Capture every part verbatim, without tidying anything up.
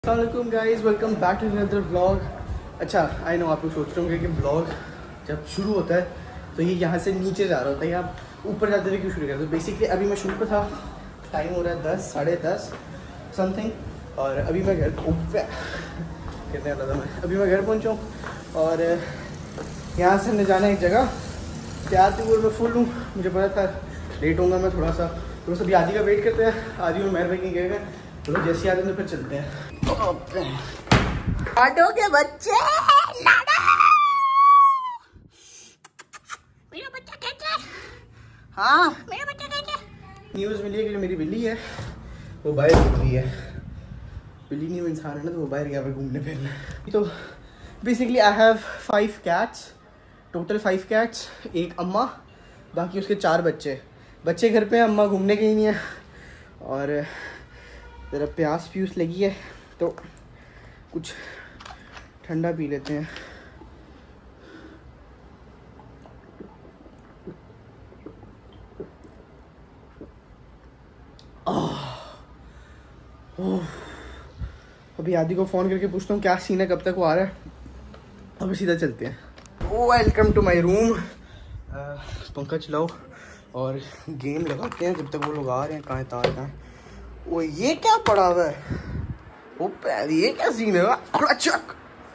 अस्सलामुअलैकुम guys, welcome back to another vlog. अच्छा, I no आप लोग सोच रहे होंगे कि व्लॉग जब शुरू होता है तो ये यहाँ से नीचे जा रहा होता है, आप ऊपर जाते हुए क्यों शुरू करते हो। बेसिकली अभी मैं शुरू पर था, टाइम हो रहा है दस साढ़े दस समथिंग, और अभी मैं घर कहते हैं मैं अभी मैं घर पहुँचा हूँ और यहाँ से हमने जाना है एक जगह। तैयार थी मैं फुल हूँ, मुझे पता था लेट होऊंगा मैं थोड़ा सा, तो सभी आदि का वेट करते हैं। आदि और मेहर भाई कहीं गए हैं, तो जैसे आते हैं तो फिर चलते हैं। ऑटो के बच्चे मेरा बच्चा कैसे? हाँ मेरा बच्चा कैसे? न्यूज़ मिली है कि जो मेरी बिल्ली है वो बाहर घूम रही है। बिल्ली नहीं, वो इंसान है ना, तो वो बाहर गया घूमने फिरने। तो basically I have five cats, total five cats, एक अम्मा, बाकी उसके चार बच्चे। बच्चे घर पे हैं, अम्मा घूमने गई नहीं है। और ज़रा प्यास प्यूस लगी है तो कुछ ठंडा पी लेते हैं। अभी आदि को फ़ोन करके पूछता हूँ क्या सीन है, कब तक वो आ रहा है। अभी सीधा चलते हैं। Welcome to my room. पंखा चलाओ और गेम लगाते हैं जब तक वो लोग आ रहे हैं। कहाँ तार कहाँ है? वो ये क्या पड़ा हुआ है? वो पैर, ये क्या सीन है? चक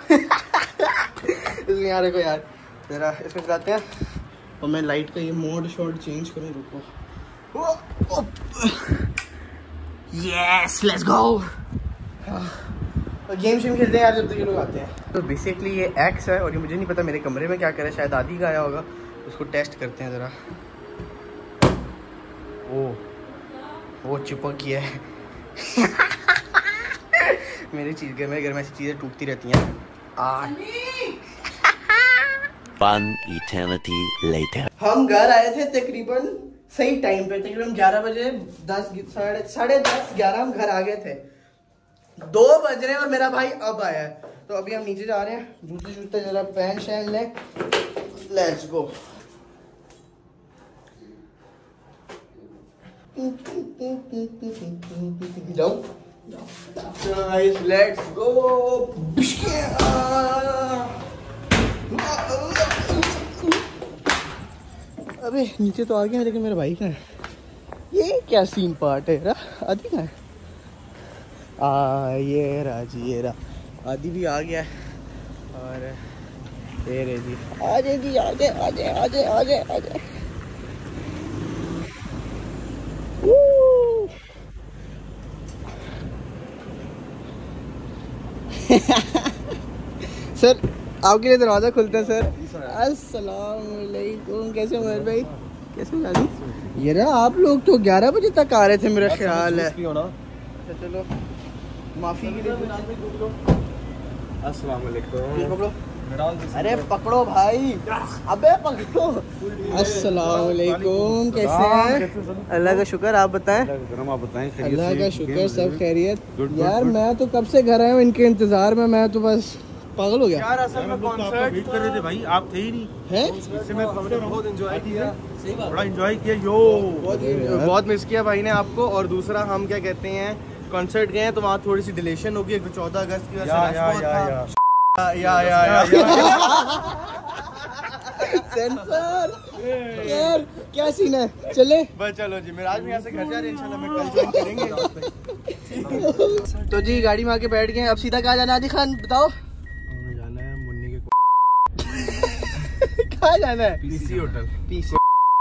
इसमें यार देखो यार, जरा इसमें चलाते हैं और मैं लाइट का ये मोड शॉट चेंज करूँ। रुको, यस लेट्स गो। और गेम शेम खेलते हैं यार जब तक ये लोग आते हैं। तो बेसिकली ये एक्स है और ये मुझे नहीं पता मेरे कमरे में क्या करे, शायद आदि का आया होगा, उसको टेस्ट करते हैं ज़रा। ओ वो चिपक गया है मेरी चीज़ घर में घर में ऐसी चीज़ें टूटती रहती हैं। आ One eternity later. हम घर आए थे तकरीबन सही टाइम पे, तकरीबन ग्यारह बजे, दस साढ़े साढ़े दस ग्यारह हम घर आ गए थे। दो बज रहे हैं और मेरा भाई अब आया है। तो अभी हम नीचे जा रहे हैं, जूते जूते जरा पहन शहन लें, लेट्स गो। जाओ गाइस, लेट्स गो। अबे नीचे तो आ गया लेकिन मेरा भाई कहाँ है? ये क्या सीन पार्ट है? आदि कहाँ है? आ ये रहा जी, ये रहा आदि भी आ गया है। और ये रे जी, आ जाए जी, आ जाए आ जाए आ जाए आ जाए आ जाए। सर आपके लिए दरवाज़ा खुलता है सर। अस्सलाम वालेकुम, कैसे उमर भाई, कैसे जानी? ये रहा, आप लोग तो ग्यारह बजे तक आ रहे थे मेरा ख्याल है। अच्छा चलो, माफ़ी के लिए। अस्सलाम वालेकुम। अरे पकड़ो भाई, अबे पकड़ो। अस्सलाम वालेकुम, कैसे हैं? अल्लाह का शुक्र, आप बताएं। आप बताएं। अल्लाह का शुक्र, सब खैरियत। यार मैं तो कब से घर आया हूँ इनके इंतजार में, मैं तो बस पागल हो गया यार। असल में कॉन्सर्ट वेट कर रहे थे भाई, आप थे ही नहीं हैं। इससे मैं बहुत एंजॉय किया, बड़ा एंजॉय किया यो, बहुत मिस किया भाई ने आपको। और दूसरा हम क्या कहते हैं, कॉन्सर्ट गए हैं तो वहाँ थोड़ी सी डिलेशन होगी, चौदह अगस्त की वजह से रश बहुत था। या या या सेंसर यार, क्या सीन है? चले बस चलो जी, मेरा आज भी यहाँ से घर जा रहे हैं, इंशाल्लाह मैं कल ज्वाइन करेंगे। तो जी गाड़ी में आके बैठ गए, अब सीधा कहाँ जाना है? आदि खान बताओ। हमें जाना है मुन्नी के कहाँ जाना है? PC hotel. पीसी।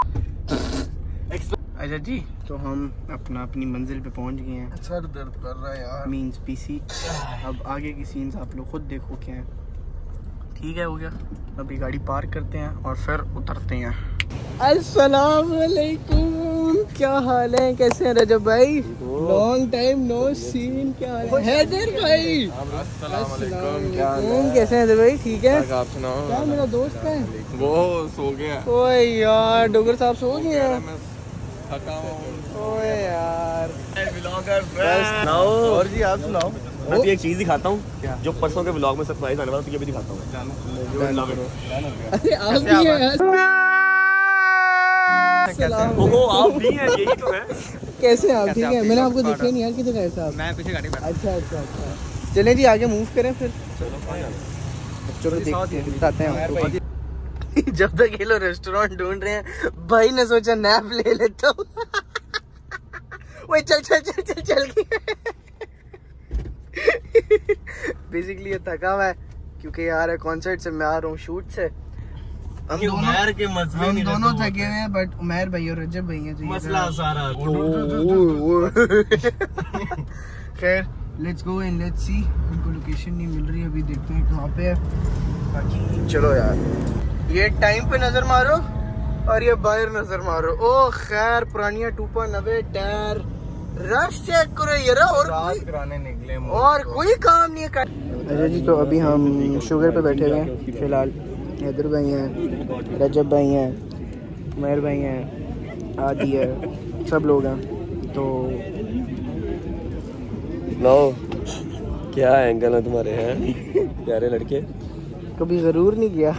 अच्छा जी, तो हम अपना अपनी मंजिल पे पहुंच गए हैं। सर दर्द कर रहा है यार, मीन्स पीसी। अब आगे की सीन्स आप लोग खुद देखो क्या है। ठीक है, हो गया। अभी गाड़ी पार्क करते हैं और फिर उतरते हैं। अस्सलाम वालेकुम, क्या हाल है? कैसे हैं रजब भाई? Long time no seen. क्या हाल है हैदर भाई? अस्सलाम वालेकुम, क्या हाल है? कैसे हैं भाई? ठीक है। आप सुनाओ। क्या मेरा दोस्त है वो सो गया। ओए यार, डोगर साहब सो गए हैं। थका हूं। ओए यार, बस और जी आप सुनाओ। मैं तो एक चीज दिखाता हूँ जो परसों के ब्लॉग में सरप्राइज आने वाला, तो ये भी दिखाता हूँ। अरे आप भी हैं यार। ओहो आप भी हैं, यही तो है। कैसे आप? ठीक है, मैंने आपको देखा नहीं यार, किधर है साहब? मैं पीछे गाड़ी में। अच्छा अच्छा अच्छा। चलें जी आगे मूव करें फिर। बच्चों को देखते हैं, बताते हैं आपको। जब तक ये लोग रेस्टोरेंट ढूंढ रहे हैं भाई ने सोचा नैप ले लेता हूँ। वही चल चल चल चल चल बेसिकली ये थका हुआ है क्योंकि यार कॉन्सर्ट से मैं आ रहा हूँ शूट से। हम दोनों उमैर के मसले हम दोनों थके हुए हैं बट उमैर भाई और रजब भाई हैं मसला सारा। खैर let's go and let's see. उनको लोकेशन नहीं मिल रही अभी, देखते हैं कहाँ पे है। बाकी चलो यार ये टाइम पे नजर मारो और ये बाहर नजर मारो। ओ खैर पुरानिया टूपा नवे टायर रश चेक करो ये रहा और कोई कराने निकले और कोई काम नहीं कर। अच्छा जी तो अभी हम शुगर पे बैठे हुए हैं फिलहाल। हैदर भाई हैं, रजब भाई हैं, उमैर भाई हैं, आदि है, सब लोग हैं। तो लो क्या एंगल है तुम्हारे हैं प्यारे लड़के, कभी ज़रूर नहीं किया।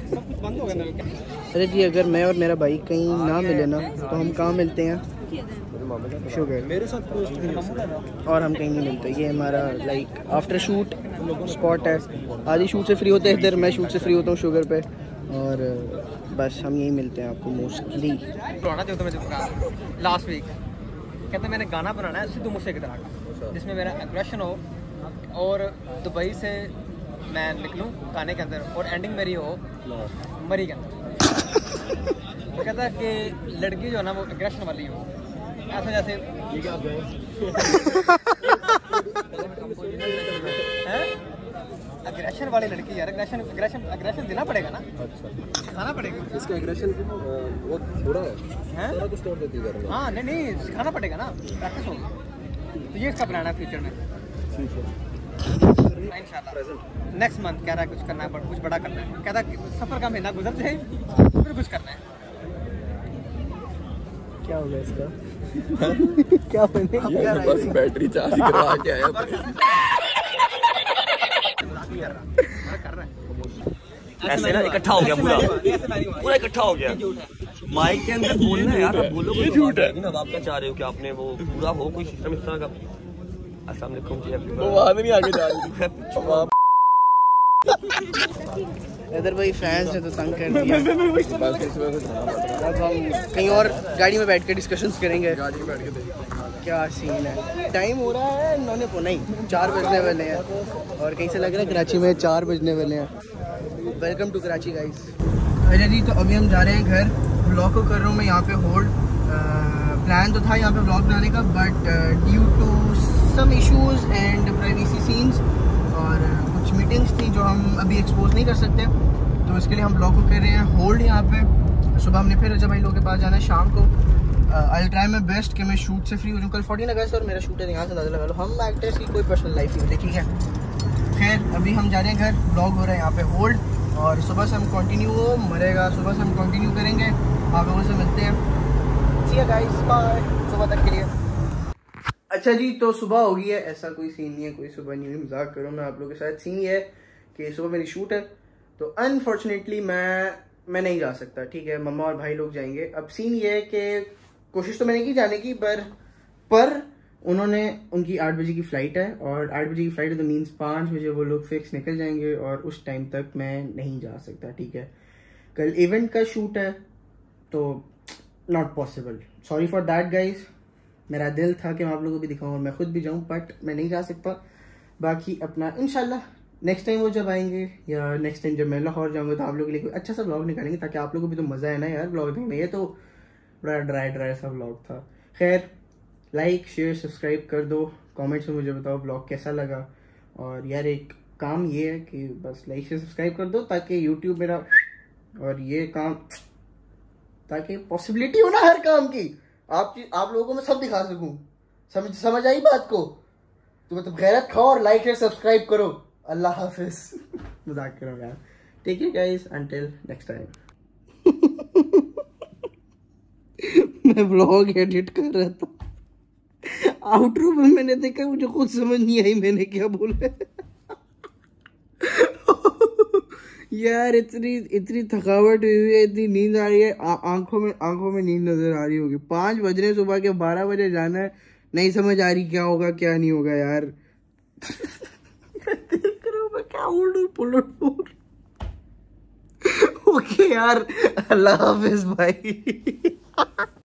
अरे जी अगर मैं और मेरा भाई कहीं ना मिले ना तो हम कहाँ मिलते हैं? शुगर मेरे साथ और हम कहीं नहीं मिलते। ये हमारा लाइक आफ्टर शूट स्पॉट है। आधी शूट से फ्री होते हैं इधर, मैं शूट से फ्री होता हूँ शुगर पे, और बस हम यही मिलते हैं आपको मोस्टली। लास्ट वीक कहते मैंने गाना बनाना है सिद्धू मूसे की तरह का, जिसमें मेरा एग्रेशन हो और दुबई से मैं निकलूं गाने के अंदर और एंडिंग मेरी हो मरी के अंदर। वो कहता है कि लड़की जो है ना वो एग्रेशन वाली हो, ऐसा जैसे एग्रेशन वाली लड़की यार। एग्रेशन एग्रेशन एग्रेशन देना पड़ेगा ना, सिखाना पड़ेगा। इसका एग्रेशन वो थोड़ा है, थोड़ा कुछ तोड़ देती है। हाँ नहीं नहीं सिखाना पड़ेगा ना, प्रैक्टिस होगी। तो ये इसका प्लान है फ्यूचर में। इंशाल्लाह नेक्स्ट मंथ कह रहा है कुछ करना है, बट कुछ बड़ा करना है। कहता है सफर का महीना गुजर जाए फिर कुछ करना है। क्या हो गया इसका? क्या बनेगा? बस बैटरी चार्ज करवा के आया। ऐसे ना इकट्ठा हो गया पूरा पूरा इकट्ठा हो गया माइक के अंदर बोलना है यार। आप बोलो ये झूठ है। अब आप क्या चाह रहे हो कि आपने वो पूरा हो कोई सिस्टम इस तरह का? अस्सलाम वालेकुम जी। वो वहां नहीं आगे जा रही थी। इधर भाई फैंस ने तो तंग कर दिया। अब हम कहीं और गाड़ी में बैठ के डिस्कशंस करेंगे। गाड़ी में बैठ के क्या सीन है। टाइम हो रहा है नौने को नहीं चार बजने वाले हैं, और कहीं से लग रहा है कराची में चार बजने वाले हैं। Welcome to Karachi guys. अच्छा जी तो अभी हम जा रहे हैं घर। ब्लॉग को कर रहा हूँ मैं यहाँ पे होल्ड। प्लान तो था यहाँ पे ब्लॉग बनाने का, but due to some issues and privacy scenes और कुछ मीटिंग्स थी जो हम अभी एक्सपोज नहीं कर सकते, तो इसके लिए हम ब्लॉग को कर रहे हैं होल्ड यहाँ पे। सुबह हमने फिर रजा भाई लोगों के पास जाना है शाम को। आई ट्राई माई बेस्ट कि मैं शूट से फ्री हो जाऊँ। कल फोर्टीन अगस्त और मेरा शूट है, यहाँ से अंदाजा लगा लो। हम एक्टर्स की कोई पर्सनल लाइफ नहीं देखी है। खैर अभी हम जा रहे हैं घर, ब्लॉग हो रहा है यहाँ पे होल्ड, और सुबह से हम कंटिन्यू हो मरेगा। सुबह से हम कंटिन्यू करेंगे, आप लोगों से मिलते हैं। सी यू गाइस, बाय सुबह तक के लिए। अच्छा जी तो सुबह हो गई है, ऐसा कोई सीन नहीं है, कोई सुबह नहीं हुई, मजाक करो मैं आप लोगों के साथ। सीन ये है कि सुबह मेरी शूट है, तो अनफॉर्चुनेटली मैं मैं नहीं जा सकता। ठीक है, मम्मा और भाई लोग जाएंगे। अब सीन ये है कि कोशिश तो मैंने की जाने की, पर पर उन्होंने उनकी आठ बजे की फ़्लाइट है, और आठ बजे की फ़्लाइट है तो मीन्स पाँच बजे वो लोग फिक्स निकल जाएंगे, और उस टाइम तक मैं नहीं जा सकता। ठीक है, कल इवेंट का शूट है तो not possible. Sorry for that guys. मेरा दिल था कि मैं आप लोगों को भी दिखाऊं और मैं खुद भी जाऊं, बट मैं नहीं जा सकता। बाकी अपना इंशाल्लाह नेक्स्ट टाइम वो जब आएंगे, या नेक्स्ट टाइम जब मैं लाहौर जाऊंगा तो आप लोगों के लिए कोई अच्छा सा व्लॉग निकालेंगे, ताकि आप लोगों को भी तो मज़ा है ना यार व्लॉग देखने में। ये तो बड़ा ड्राई ड्राई सा व्लॉग था। खैर लाइक शेयर सब्सक्राइब कर दो, कमेंट्स में मुझे बताओ व्लॉग कैसा लगा। और यार एक काम ये है कि बस लाइक शेयर सब्सक्राइब कर दो, ताकि यूट्यूब मेरा और ये काम, ताकि पॉसिबिलिटी हो ना हर काम की, आप आप लोगों को मैं सब दिखा सकूं। समझ समझ आई बात को? तो मतलब गैरत खाओ और लाइक शेयर सब्सक्राइब करो। अल्लाह हाफिज। मजाक करो यार। Take care guys, until next time. मैं व्लॉग एडिट कर रहा था, आउटरो में मैंने देखा, मुझे खुद समझ नहीं आई मैंने क्या बोला। यार इतनी इतनी थकावट हुई है, इतनी नींद आ रही है, आंखों में आंखों में नींद नजर आ रही होगी। पाँच बज रहे सुबह के, बारह बजे जाना है, नहीं समझ आ रही क्या होगा क्या नहीं होगा यार। होल्ड और पुल आउट। ओके यार, अल्लाह हाफिज भाई।